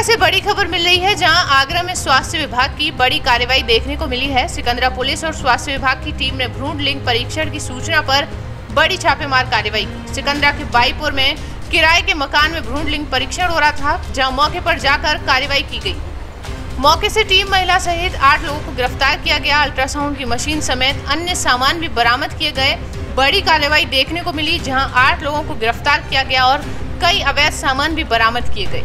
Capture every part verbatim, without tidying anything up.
सिकंदरा से बड़ी खबर मिल रही है, जहां आगरा में स्वास्थ्य विभाग की बड़ी कार्रवाई देखने को मिली है। सिकंदरा पुलिस और स्वास्थ्य विभाग की टीम ने भ्रूण लिंग परीक्षण की सूचना पर बड़ी छापेमार कार्रवाई की। सिकंदरा के बाईपुर में किराए के मकान में भ्रूण लिंग परीक्षण हो रहा था, जहां मौके पर जाकर कार्रवाई की गई। मौके से टीम महिला सहित आठ लोगों को गिरफ्तार किया गया। अल्ट्रासाउंड की मशीन समेत अन्य सामान भी बरामद किए गए। बड़ी कार्रवाई देखने को मिली, जहां आठ लोगों को गिरफ्तार किया गया और कई अवैध सामान भी बरामद किए गए।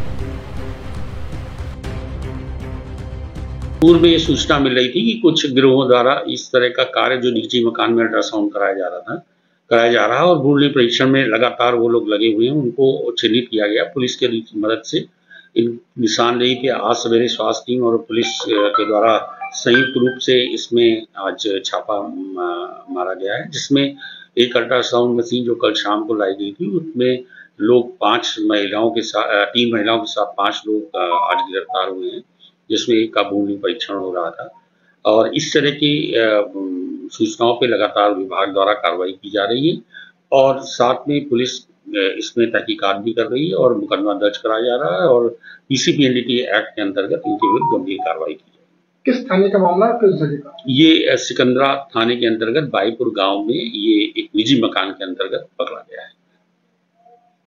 पूर्व में ये सूचना मिल रही थी कि कुछ गिरोहों द्वारा इस तरह का कार्य जो निजी मकान में अल्ट्रासाउंड कराया जा रहा था कराया जा रहा है और भ्रूण लिंग परीक्षण में लगातार वो लोग लगे हुए हैं, उनको चिन्हित किया गया। पुलिस के मदद से इन निशानदेही पे आज सवेरे स्वास्थ्य टीम और पुलिस के द्वारा संयुक्त रूप से इसमें आज छापा मारा गया है, जिसमें एक अल्ट्रासाउंड मशीन जो कल शाम को लाई गई थी, उसमें लोग पांच महिलाओं के साथ तीन महिलाओं के साथ पांच लोग आज गिरफ्तार हुए हैं, जिसमें एक का भ्रूण लिंग परीक्षण हो रहा था। और इस तरह की सूचनाओं पे लगातार विभाग द्वारा कार्रवाई की जा रही है और साथ में पुलिस इसमें तहकीकात भी कर रही है और मुकदमा दर्ज कराया जा रहा है और पीसीपीएनडीटी एक्ट के अंतर्गत इनके विरुद्ध गंभीर कार्रवाई की जाए। किस थाने का मामला है, किस जगह का? ये सिकंदरा थाने के अंतर्गत बाईपुर गांव में ये एक निजी मकान के अंतर्गत पकड़ा गया है।